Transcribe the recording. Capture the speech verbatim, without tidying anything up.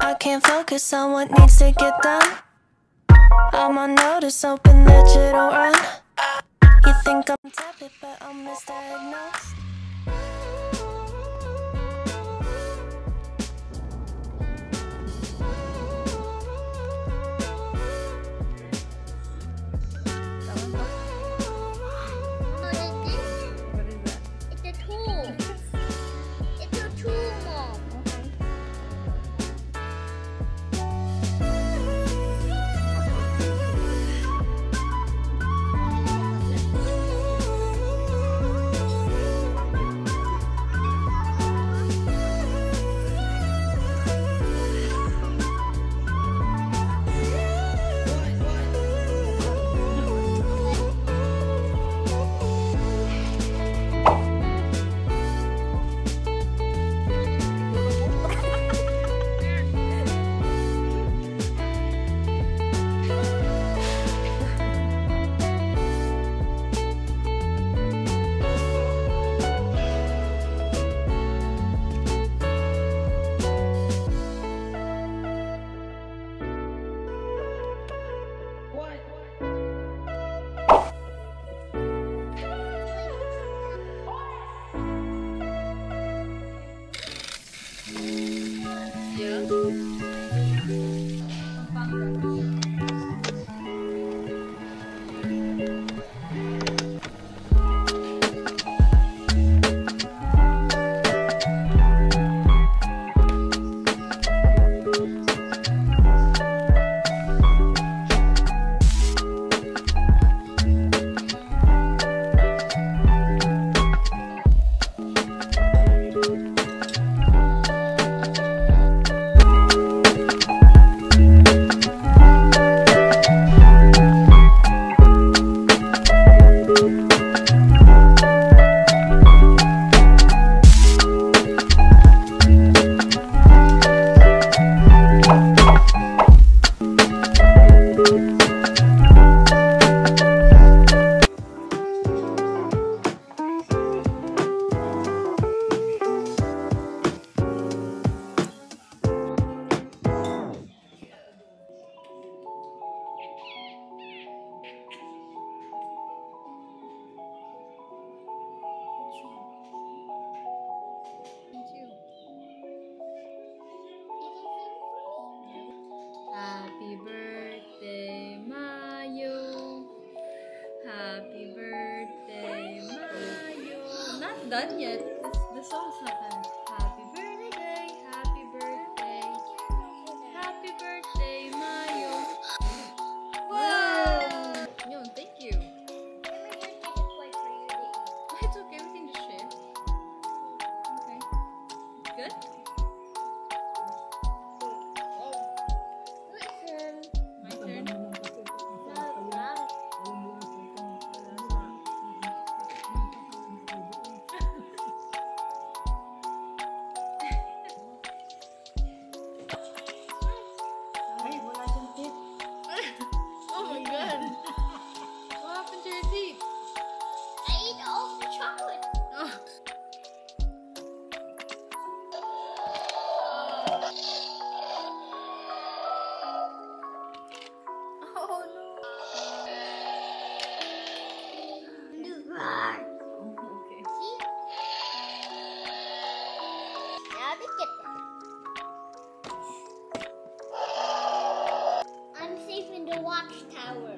I can't focus on what needs to get done. I'm on notice, hoping that you don't run. You think I'm tepid, but I'm misdiagnosed. Happy birthday, Mayo. Happy birthday, Mayo. Not done yet. The song's not done. Happy birthday, happy birthday. Happy birthday, Mayo. Wow! Yo, thank you. It's okay, we can just share. Okay. Good? My turn. Oh my god. What happened to your teeth? I ate all the chocolate. Oh. Oh no. Okay. See? Now to get them. I'm safe in the watchtower.